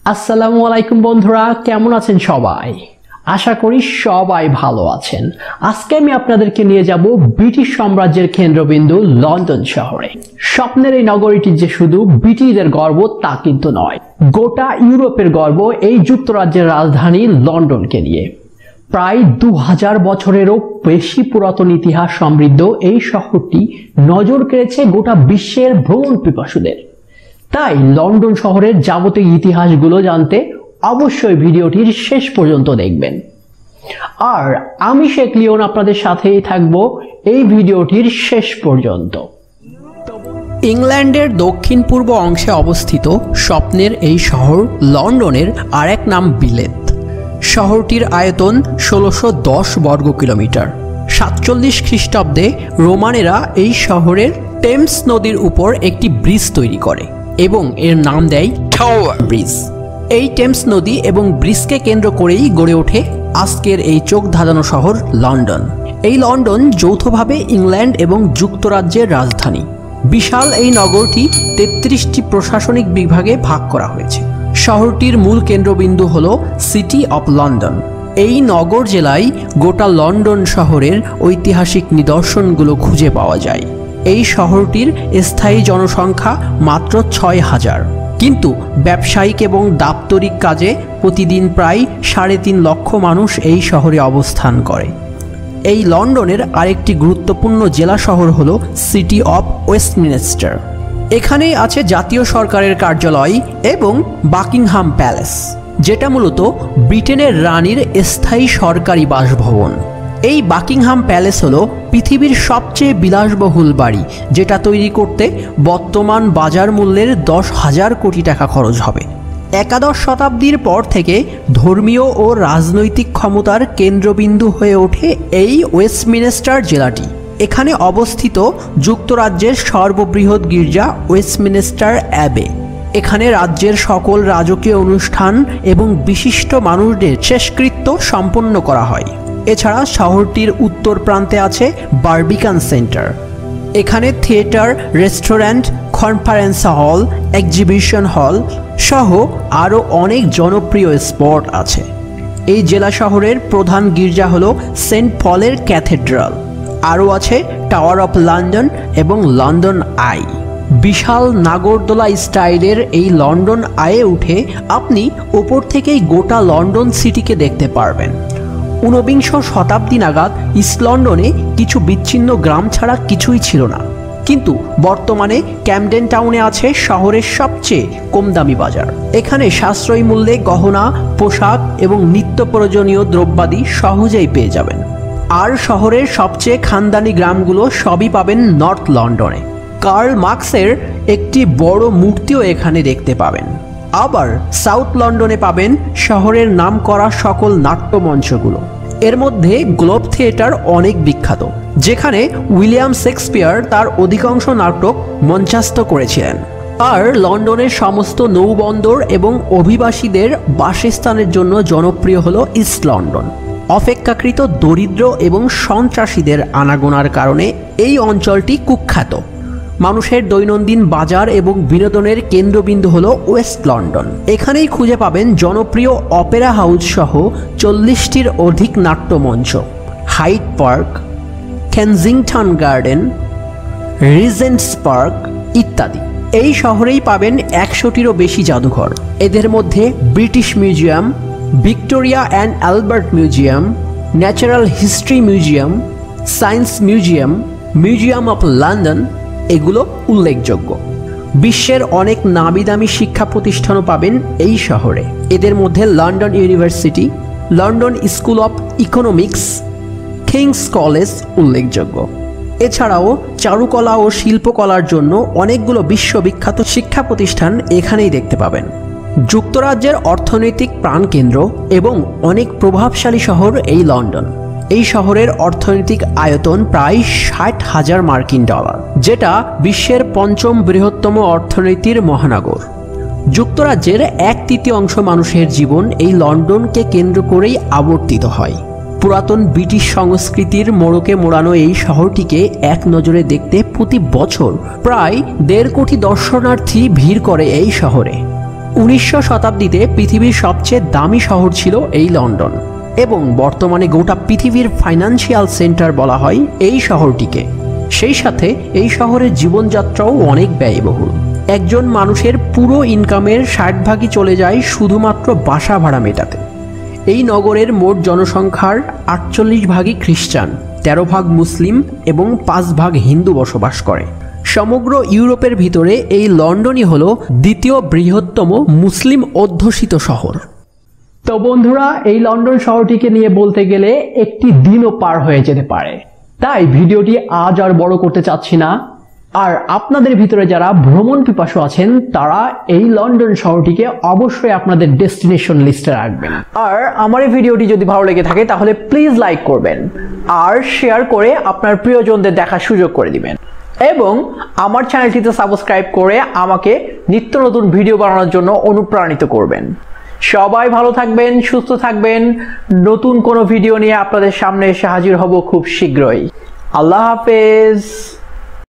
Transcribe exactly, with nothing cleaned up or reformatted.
আসসালামু আলাইকুম বন্ধুরা, কেমন আছেন সবাই? আশা করি সবাই ভালো আছেন। আজকে আমি আপনাদেরকে নিয়ে যাব ব্রিটিশ সাম্রাজ্যের কেন্দ্রবিন্দু লন্ডন শহরে। স্বপ্নের এই নগরীটি যে শুধু ব্রিটিশদের গর্ব তা কিন্তু নয়, গোটা ইউরোপের গর্ব এই যুক্তরাজ্যের রাজধানী লন্ডনকে নিয়ে। প্রায় দু হাজার বছরেরও বেশি পুরাতন ইতিহাস সমৃদ্ধ এই শহরটি নজর কেড়েছে গোটা বিশ্বের ভ্রমণ পিপাসুদের। তাই লন্ডন শহরের যাবতীয় ইতিহাসগুলো জানতে অবশ্যই ভিডিওটির শেষ পর্যন্ত দেখবেন। আর আমি শেখ লিওন আপনাদের সাথেই থাকবো এই ভিডিওটির শেষ পর্যন্ত। ইংল্যান্ডের দক্ষিণ পূর্ব অংশে অবস্থিত স্বপ্নের এই শহর লন্ডনের আরেক নাম বিলেত। শহরটির আয়তন ষোলোশো দশ বর্গ কিলোমিটার। সাতচল্লিশ খ্রিস্টাব্দে রোমানেরা এই শহরের টেমস নদীর উপর একটি ব্রিজ তৈরি করে এবং এর নাম দেয় টাওয়ার ব্রিজ। এই টেমস নদী এবং ব্রিজকে কেন্দ্র করেই গড়ে ওঠে আজকের এই চোখ ধাঁধানো শহর লন্ডন। এই লন্ডন যৌথভাবে ইংল্যান্ড এবং যুক্তরাজ্যের রাজধানী। বিশাল এই নগরটি তেত্রিশটি প্রশাসনিক বিভাগে ভাগ করা হয়েছে। শহরটির মূল কেন্দ্রবিন্দু হল সিটি অফ লন্ডন। এই নগর জেলায় গোটা লন্ডন শহরের ঐতিহাসিক নিদর্শনগুলো খুঁজে পাওয়া যায়। এই শহরটির স্থায়ী জনসংখ্যা মাত্র ছয় হাজার, কিন্তু ব্যবসায়িক এবং দাপ্তরিক কাজে প্রতিদিন প্রায় সাড়ে তিন লক্ষ মানুষ এই শহরে অবস্থান করে। এই লন্ডনের আরেকটি গুরুত্বপূর্ণ জেলা শহর হল সিটি অফ ওয়েস্টমিনস্টার। এখানেই আছে জাতীয় সরকারের কার্যালয় এবং বাকিংহাম প্যালেস, যেটা মূলত ব্রিটেনের রানীর স্থায়ী সরকারি বাসভবন। এই বাকিংহাম প্যালেস হলো পৃথিবীর সবচেয়ে বিলাসবহুল বাড়ি, যেটা তৈরি করতে বর্তমান বাজার মূল্যের দশ হাজার কোটি টাকা খরচ হবে। একাদশ শতাব্দীর পর থেকে ধর্মীয় ও রাজনৈতিক ক্ষমতার কেন্দ্রবিন্দু হয়ে ওঠে এই ওয়েস্টমিনস্টার জেলাটি। এখানে অবস্থিত যুক্তরাজ্যের সর্ববৃহৎ গির্জা ওয়েস্টমিনস্টার অ্যাবে। এখানে রাজ্যের সকল রাজকীয় অনুষ্ঠান এবং বিশিষ্ট মানুষদের শেষকৃত্য সম্পন্ন করা হয়। এছাড়া শহরটির উত্তর প্রান্তে আছে বারবিকান সেন্টার। এখানে theatre, restaurant, conference hall, exhibition hall সহ আরও অনেক জনপ্রিয় স্পট আছে। এই জেলা শহরের প্রধান গির্জা হল সেন্ট পলের ক্যাথেড্রাল। আরও আছে টাওয়ার অফ লন্ডন এবং লন্ডন আই। বিশাল নাগরদোলা স্টাইলের এই লন্ডন আয়ে উঠে আপনি ওপর থেকেই গোটা লন্ডন সিটিকে দেখতে পারবেন। ঊনবিংশ শতাব্দী নাগাদ ইস্ট লন্ডনে কিছু বিচ্ছিন্ন গ্রাম ছাড়া কিছুই ছিল না, কিন্তু বর্তমানে ক্যামডেন টাউনে আছে শহরের সবচেয়ে কম দামি বাজার। এখানে সাশ্রয়ী মূল্যে গহনা, পোশাক এবং নিত্য প্রয়োজনীয় দ্রব্যাদি সহজেই পেয়ে যাবেন। আর শহরের সবচেয়ে খানদানি গ্রামগুলো সবই পাবেন নর্থ লন্ডনে। কার্ল মার্কসের একটি বড় মূর্তিও এখানে দেখতে পাবেন। আবার সাউথ লন্ডনে পাবেন শহরের নাম করা সকল নাট্যমঞ্চগুলো। এর মধ্যে গ্লোব থিয়েটার অনেক বিখ্যাত, যেখানে উইলিয়াম শেক্সপিয়ার তার অধিকাংশ নাটক মঞ্চস্থ করেছিলেন। আর লন্ডনের সমস্ত নৌবন্দর এবং অভিবাসীদের বাসস্থানের জন্য জনপ্রিয় হল ইস্ট লন্ডন। অপেক্ষাকৃত দরিদ্র এবং সন্ত্রাসীদের আনাগোনার কারণে এই অঞ্চলটি কুখ্যাত। মানুষের দৈনন্দিন বাজার এবং বিনোদনের কেন্দ্রবিন্দু হল ওয়েস্ট লন্ডন। এখানেই খুঁজে পাবেন জনপ্রিয় অপেরা হাউস সহ চল্লিশটির অধিক নাট্যমঞ্চ, Hyde park, Kensington garden, Regent's park ইত্যাদি। এই শহরেই পাবেন একশোটিরও বেশি জাদুঘর। এদের মধ্যে British museum, Victoria and Albert museum, natural history museum, science museum, museum of London এগুলো উল্লেখযোগ্য। বিশ্বের অনেক নামি দামি শিক্ষা প্রতিষ্ঠানও পাবেন এই শহরে। এদের মধ্যে London university, London school of economics, King's college উল্লেখযোগ্য। এছাড়াও চারুকলা ও শিল্পকলার জন্য অনেকগুলো বিশ্ববিখ্যাত শিক্ষা প্রতিষ্ঠান এখানেই দেখতে পাবেন। যুক্তরাজ্যের অর্থনৈতিক প্রাণকেন্দ্র এবং অনেক প্রভাবশালী শহর এই লন্ডন। এই শহরের অর্থনৈতিক আয়তন প্রায় ষাট হাজার মার্কিন ডলার, যেটা বিশ্বের পঞ্চম বৃহত্তম অর্থনীতির মহানগর। যুক্তরাজ্যের এক তৃতীয়াংশ মানুষের জীবন এই লন্ডনকে কেন্দ্র করেই আবর্তিত হয়। পুরাতন ব্রিটিশ সংস্কৃতির মোড়কে মোড়ানো এই শহরটিকে এক নজরে দেখতে প্রতি বছর প্রায় দেড় কোটি দর্শনার্থী ভিড় করে এই শহরে। উনিশশো শতাব্দীতে পৃথিবীর সবচেয়ে দামি শহর ছিল এই লন্ডন এবং বর্তমানে গোটা পৃথিবীর ফাইন্যান্সিয়াল সেন্টার বলা হয় এই শহরটিকে। সেই সাথে এই শহরের জীবনযাত্রাও অনেক ব্যয়বহুল। একজন মানুষের পুরো ইনকামের ষাট ভাগই চলে যায় শুধুমাত্র বাসা ভাড়া মেটাতে। এই নগরের মোট জনসংখ্যার আটচল্লিশ ভাগই খ্রিস্টান, তেরো ভাগ মুসলিম এবং পাঁচ ভাগ হিন্দু বসবাস করে। সমগ্র ইউরোপের ভিতরে এই লন্ডনই হলো দ্বিতীয় বৃহত্তম মুসলিম অধ্যুষিত শহর। তো বন্ধুরা, এই লন্ডন শহরটিকে নিয়ে বলতে গেলে একটি দিনও পার হয়ে যেতে পারে, তাই ভিডিওটি আজ আর বড় করতে চাচ্ছি না। আর আপনাদের ভিতরে যারা ভ্রমণ পিপাসু আছেন তারা এই লন্ডন শহরটিকে অবশ্যই আপনাদের ডেস্টিনেশন লিস্টে রাখবেন। আর আমার এই ভিডিওটি যদি ভালো লেগে থাকে তাহলে প্লিজ লাইক করবেন আর শেয়ার করে আপনার প্রিয়জনদের দেখার সুযোগ করে দিবেন এবং আমার চ্যানেলটিতে সাবস্ক্রাইব করে আমাকে নিত্য নতুন ভিডিও বানানোর জন্য অনুপ্রাণিত করবেন। সবাই ভালো থাকবেন, সুস্থ থাকবেন। নতুন কোনো ভিডিও নিয়ে আপনাদের সামনে এসে হাজির হব খুব শীঘ্রই। আল্লাহ হাফেজ।